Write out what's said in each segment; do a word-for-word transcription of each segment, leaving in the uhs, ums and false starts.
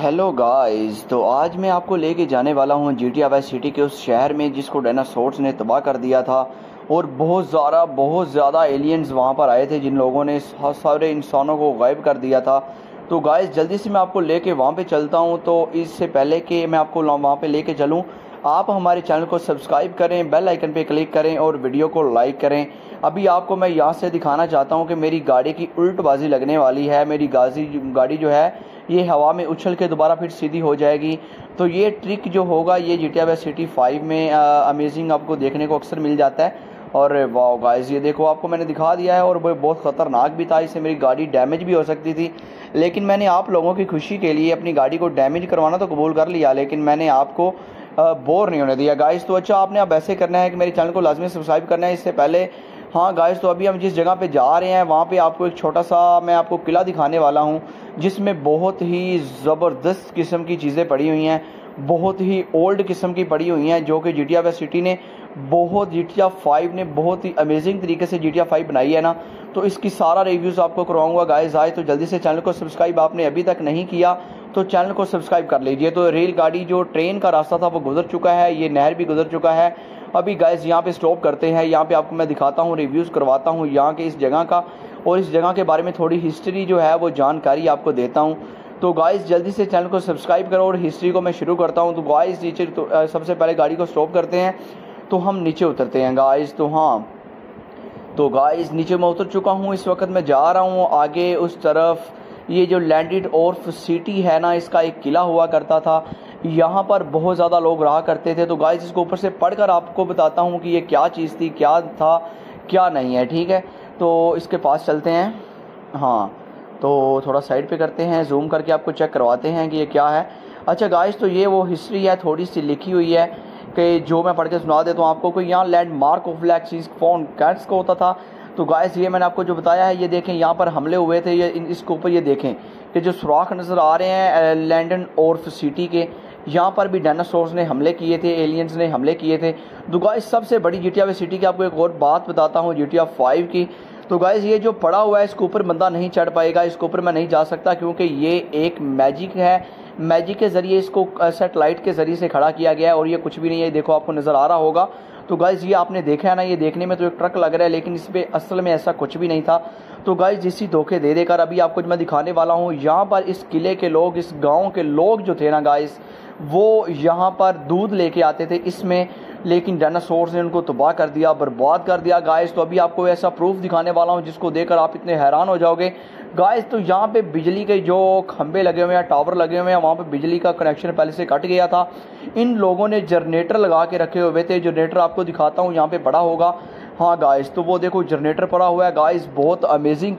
Hello guys. तो आज मैं आपको लेके जाने वाला हूँ जीटीए वाई सिटी के उस शहर में जिसको डायनासोर्स ने तबाह कर दिया था। और बहुत ज़्यादा बहुत ज़्यादा एलियंस वहाँ पर आए थे जिन लोगों ने सा- सारे इंसानों को गायब कर दिया था। तो गाइस जल्दी से मैं आपको लेके वहाँ पे चलता हूँ। तो इससे पहले कि मैं आपको वहाँ पे लेके चलूँ, आप हमारे चैनल को सब्सक्राइब करें, बेल आइकन पे क्लिक करें और वीडियो को लाइक करें। अभी आपको मैं यहाँ से दिखाना चाहता हूँ कि मेरी गाड़ी की उल्टबाजी लगने वाली है। मेरी गाजी गाड़ी जो है ये हवा में उछल के दोबारा फिर सीधी हो जाएगी। तो ये ट्रिक जो होगा ये जीटीए वाई सिटी फाइव में अमेजिंग आपको देखने को अक्सर मिल जाता है। और वाह गाइस, ये देखो आपको मैंने दिखा दिया है और वो बहुत ख़तरनाक भी था। इससे मेरी गाड़ी डैमेज भी हो सकती थी, लेकिन मैंने आप लोगों की खुशी के लिए अपनी गाड़ी को डैमेज करवाना तो कबूल कर लिया, लेकिन मैंने आपको बोर नहीं होने दिया गाइस। तो अच्छा, आपने अब ऐसे करना है कि मेरे चैनल को लाजमी सब्सक्राइब करना है। इससे पहले हाँ गाइस, तो अभी हम जिस जगह पे जा रहे हैं वहाँ पे आपको एक छोटा सा मैं आपको किला दिखाने वाला हूँ जिसमें बहुत ही ज़बरदस्त किस्म की चीज़ें पड़ी हुई हैं, बहुत ही ओल्ड किस्म की पड़ी हुई हैं, जो कि जीटीए वाई सिटी ने बहुत जीटीए फाइव ने बहुत ही अमेजिंग तरीके से जीटीए फाइव बनाई है ना। तो इसकी सारा रिव्यूज़ आपको करवाऊंगा गाइस। आए तो जल्दी से चैनल को सब्सक्राइब आपने अभी तक नहीं किया तो चैनल को सब्सक्राइब कर लीजिए। तो रेलगाड़ी जो ट्रेन का रास्ता था वो गुजर चुका है, ये नहर भी गुजर चुका है। अभी गाइस यहाँ पे स्टॉप करते हैं, यहाँ पे आपको मैं दिखाता हूँ, रिव्यूज़ करवाता हूँ यहाँ के इस जगह का, और इस जगह के बारे में थोड़ी हिस्ट्री जो है वो जानकारी आपको देता हूँ। तो गाइस जल्दी से चैनल को सब्सक्राइब करो और हिस्ट्री को मैं शुरू करता हूँ। तो गाइस नीचे तो सबसे पहले गाड़ी को स्टॉप करते हैं, तो हम नीचे उतरते हैं गाइस। तो हाँ, तो गाइस नीचे मैं उतर चुका हूँ, इस वक्त मैं जा रहा हूँ आगे उस तरफ। ये जो लैंडेड ऑर्फ सिटी है ना, इसका एक किला हुआ करता था, यहाँ पर बहुत ज़्यादा लोग रहा करते थे। तो गाइस इसको ऊपर से पढ़कर आपको बताता हूँ कि ये क्या चीज़ थी, क्या था, क्या नहीं है, ठीक है। तो इसके पास चलते हैं। हाँ, तो थोड़ा साइड पे करते हैं, जूम करके आपको चेक करवाते हैं कि ये क्या है। अच्छा गाइस, तो ये वो हिस्ट्री है, थोड़ी सी लिखी हुई है कि जो मैं पढ़ के सुना देता हूँ आपको। कोई यहाँ लैंडमार्क ऑफ लैक्सीज फोन कैट्स का होता था। तो गाइस ये मैंने आपको जो बताया है, ये देखें यहाँ पर हमले हुए थे, ये इसके ऊपर ये देखें कि जो सुराख नज़र आ रहे हैं लैंडन ऑर्फ सिटी के, यहाँ पर भी डायनासोर्स ने हमले किए थे, एलियंस ने हमले किए थे। तो गाइस सबसे बड़ी जीटीए वाई सिटी की आपको एक और बात बताता हूँ जीटीए फाइव की। तो गाइस ये जो पड़ा हुआ है इसके ऊपर बंदा नहीं चढ़ पाएगा, इसके ऊपर मैं नहीं जा सकता क्योंकि ये एक मैजिक है। मैजिक के ज़रिए इसको सेटेलाइट के ज़रिए से खड़ा किया गया है और ये कुछ भी नहीं है, देखो आपको नज़र आ रहा होगा। तो गाइस ये आपने देखा है ना, ये देखने में तो एक ट्रक लग रहा है लेकिन इस पर असल में ऐसा कुछ भी नहीं था। तो गाइस जिसी धोखे दे देकर अभी आपको मैं दिखाने वाला हूँ, यहाँ पर इस किले के लोग, इस गाँव के लोग जो थे ना गाइस, वो यहाँ पर दूध लेके आते थे इसमें, लेकिन डायनासोर्स ने उनको तबाह कर दिया, बर्बाद कर दिया गाइस। तो अभी आपको ऐसा प्रूफ दिखाने वाला हूँ जिसको देखकर आप इतने हैरान हो जाओगे गाइस। तो यहाँ पे बिजली के जो खंबे लगे हुए हैं, टावर लगे हुए हैं, वहाँ पे बिजली का कनेक्शन पहले से कट गया था। इन लोगों ने जनरेटर लगा के रखे हुए थे, जनरेटर आपको दिखाता हूँ यहाँ पे पड़ा होगा। हाँ गाइस, तो वो देखो जनरेटर पड़ा हुआ है गाइस, बहुत अमेजिंग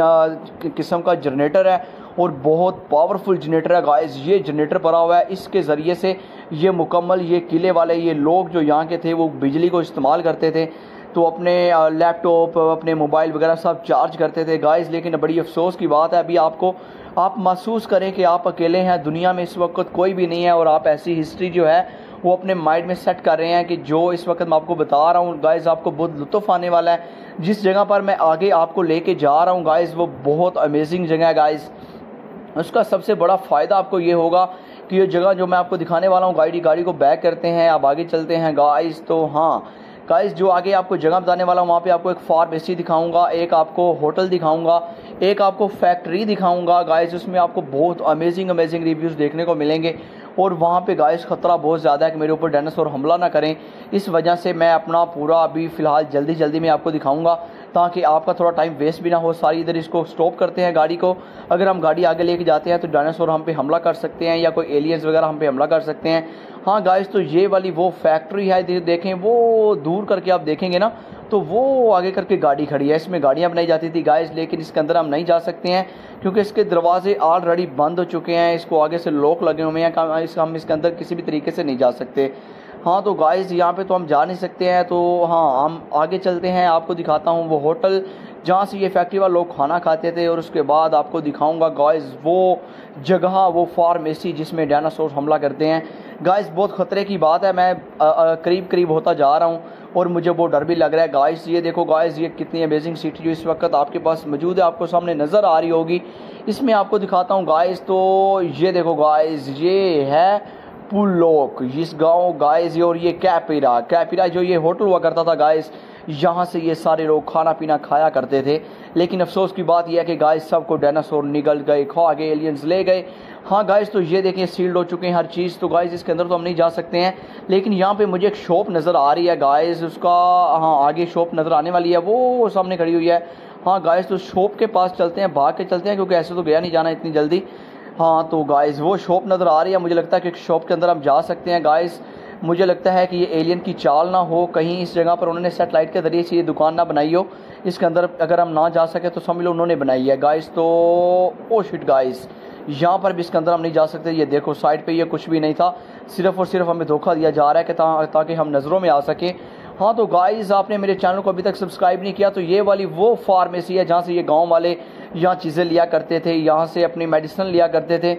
किस्म का जनरेटर है और बहुत पावरफुल जनरेटर है गाइस। ये जनरेटर पड़ा हुआ है, इसके ज़रिए से ये मुकम्मल ये किले वाले ये लोग जो यहाँ के थे वो बिजली को इस्तेमाल करते थे, तो अपने लैपटॉप, अपने मोबाइल वगैरह सब चार्ज करते थे गाइस। लेकिन बड़ी अफसोस की बात है, अभी आपको आप महसूस करें कि आप अकेले हैं, दुनिया में इस वक्त कोई भी नहीं है, और आप ऐसी हिस्ट्री जो है वो अपने माइंड में सेट कर रहे हैं कि जो इस वक्त मैं आपको बता रहा हूँ गाइस, आपको बहुत लुत्फ़ आने वाला है। जिस जगह पर मैं आगे आपको लेके जा रहा हूँ गाइस, वो बहुत अमेजिंग जगह है गाइस। उसका सबसे बड़ा फ़ायदा आपको ये होगा कि ये जगह जो मैं आपको दिखाने वाला हूँ, गाड़ी गाड़ी को बैक करते हैं, अब आगे चलते हैं गाइस। तो हाँ गाइस, जो आगे आपको जगह बताने वाला हूँ वहाँ पे आपको एक फार्मेसी दिखाऊंगा, एक आपको होटल दिखाऊंगा, एक आपको फैक्ट्री दिखाऊंगा गाइस। उसमें आपको बहुत अमेजिंग अमेजिंग रिव्यूज़ देखने को मिलेंगे। और वहाँ पे गाइस ख़तरा बहुत ज़्यादा है कि मेरे ऊपर डायनासोर हमला ना करें, इस वजह से मैं अपना पूरा अभी फ़िलहाल जल्दी जल्दी में आपको दिखाऊंगा ताकि आपका थोड़ा टाइम वेस्ट भी ना हो। सारी इधर इसको स्टॉप करते हैं गाड़ी को, अगर हम गाड़ी आगे लेके जाते हैं तो डायनासोर हम पे हमला कर सकते हैं या कोई एलियंस वगैरह हम पे हमला कर सकते हैं। हाँ गाइस, तो ये वाली वो फैक्ट्री है, देखें वो दूर करके आप देखेंगे ना तो वो आगे करके गाड़ी खड़ी है, इसमें गाड़ियाँ बनाई जाती थी गाइस, लेकिन इसके अंदर हम नहीं जा सकते हैं क्योंकि इसके दरवाजे ऑलरेडी बंद हो चुके हैं, इसको आगे से लॉक लगे हुए हैं, हम इसके अंदर किसी भी तरीके से नहीं जा सकते। हाँ तो गाइस यहाँ पे तो हम जा नहीं सकते हैं, तो हाँ हम आगे चलते हैं, आपको दिखाता हूँ वो होटल जहाँ से ये फैक्ट्री वाले लोग खाना खाते थे, और उसके बाद आपको दिखाऊंगा गाइस वो जगह, वो फार्मेसी जिसमें डायनासोर हमला करते हैं गाइस। बहुत ख़तरे की बात है, मैं करीब करीब होता जा रहा हूँ और मुझे बहुत डर भी लग रहा है गाइस। ये देखो गाइस, ये कितनी अमेजिंग सिटी जो इस वक्त आपके पास मौजूद है, आपको सामने नज़र आ रही होगी। इसमें आपको दिखाता हूँ गाइस। तो ये देखो गाइस, ये है पुलोक इस गांव गाइस, और ये कैपिरा कैपिरा जो ये होटल हुआ करता था गाइस, यहाँ से ये सारे लोग खाना पीना खाया करते थे। लेकिन अफसोस की बात यह है कि गाइस सबको डायनासोर निगल गए, खा गए, एलियंस ले गए। हाँ गाइस, तो ये देखें सील्ड हो चुके हैं हर चीज़। तो गाइस इसके अंदर तो हम नहीं जा सकते हैं, लेकिन यहाँ पे मुझे एक शॉप नज़र आ रही है गाइस, उसका हाँ आगे शॉप नज़र आने वाली है, वो सामने खड़ी हुई है। हाँ गाइस, तो शॉप के पास चलते हैं, भाग के चलते हैं, क्योंकि ऐसे तो गया नहीं जाना इतनी जल्दी। हाँ तो गाइस वो शॉप नज़र आ रही है, मुझे लगता है कि शॉप के अंदर हम जा सकते हैं गाइस। मुझे लगता है कि ये एलियन की चाल ना हो, कहीं इस जगह पर उन्होंने सेटेलाइट के ज़रिए से ये दुकान ना बनाई हो। इसके अंदर अगर हम ना जा सके तो समझ लो उन्होंने बनाई है गाइस। तो ओ शिट गाइस, यहाँ पर भी इसके अंदर हम नहीं जा सकते। ये देखो साइड पे ये कुछ भी नहीं था, सिर्फ और सिर्फ हमें धोखा दिया जा रहा है कि ता, ताकि हम नज़रों में आ सके। हाँ तो गाइस, आपने मेरे चैनल को अभी तक सब्सक्राइब नहीं किया तो ये वाली वो फार्मेसी है जहाँ से ये गाँव वाले यहाँ चीज़ें लिया करते थे, यहाँ से अपनी मेडिसिन लिया करते थे।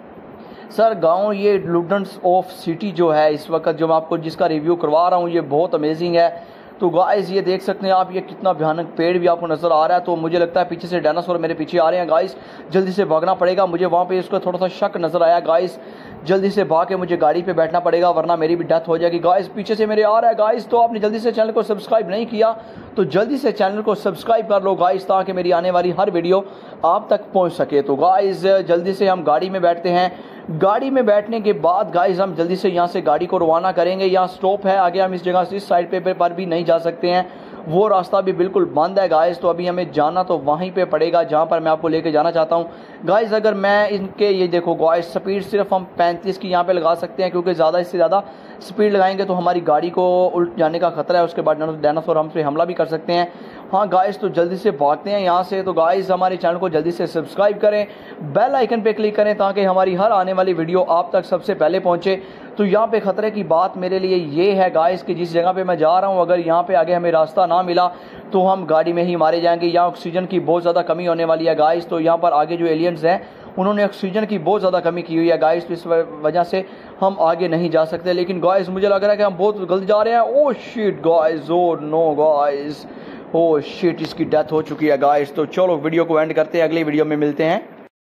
सर गांव ये लुडेंस ऑफ सिटी जो है इस वक्त जो मैं आपको जिसका रिव्यू करवा रहा हूँ, ये बहुत अमेजिंग है। तो गाइस ये देख सकते हैं आप, ये कितना भयानक पेड़ भी आपको नज़र आ रहा है। तो मुझे लगता है पीछे से डायनासोर मेरे पीछे आ रहे हैं गाइस, जल्दी से भागना पड़ेगा। मुझे वहाँ पे इसका थोड़ा सा शक नज़र आया गाइस, जल्दी से भाग के मुझे गाड़ी पे बैठना पड़ेगा वरना मेरी भी डेथ हो जाएगी। गाइस पीछे से मेरे आ रहा है गाइस, तो आपने जल्दी से चैनल को सब्सक्राइब नहीं किया तो जल्दी से चैनल को सब्सक्राइब कर लो गाइस, ताकि मेरी आने वाली हर वीडियो आप तक पहुँच सके। तो गाइस जल्दी से हम गाड़ी में बैठते हैं। गाड़ी में बैठने के बाद गाइस हम जल्दी से यहाँ से गाड़ी को रवाना करेंगे। यहाँ स्टॉप है आगे, हम इस जगह से इस साइड पे पर भी नहीं जा सकते हैं, वो रास्ता भी बिल्कुल बंद है गाइस। तो अभी हमें जाना तो वहीं पे पड़ेगा जहाँ पर मैं आपको लेके जाना चाहता हूँ गाइस। अगर मैं इनके ये देखो गाइस, स्पीड सिर्फ हम पैंतीस की यहाँ पे लगा सकते हैं, क्योंकि ज़्यादा इससे ज़्यादा स्पीड लगाएंगे तो हमारी गाड़ी को उल्ट जाने का खतरा है, उसके बाद डायनासोर हम पे हमला भी कर सकते हैं। हाँ गाइस, तो जल्दी से भागते हैं यहाँ से। तो गाइस हमारे चैनल को जल्दी से सब्सक्राइब करें, बेल आइकन पे क्लिक करें ताकि हमारी हर आने वाली वीडियो आप तक सबसे पहले पहुँचे। तो यहाँ पे ख़तरे की बात मेरे लिए ये है गाइस कि जिस जगह पे मैं जा रहा हूँ, अगर यहाँ पे आगे हमें रास्ता ना मिला तो हम गाड़ी में ही मारे जाएंगे। यहाँ ऑक्सीजन की बहुत ज़्यादा कमी होने वाली है गाइस। तो यहाँ पर आगे जो एलियंस हैं उन्होंने ऑक्सीजन की बहुत ज़्यादा कमी की हुई है गाइस, तो इस वजह से हम आगे नहीं जा सकते। लेकिन गाइस मुझे लग रहा है कि हम बहुत गलत जा रहे हैं। Oh shit guys, oh no guys, oh shit, इसकी डेथ हो चुकी है गाइस। तो चलो वीडियो को एंड करते हैं, अगली वीडियो में मिलते हैं।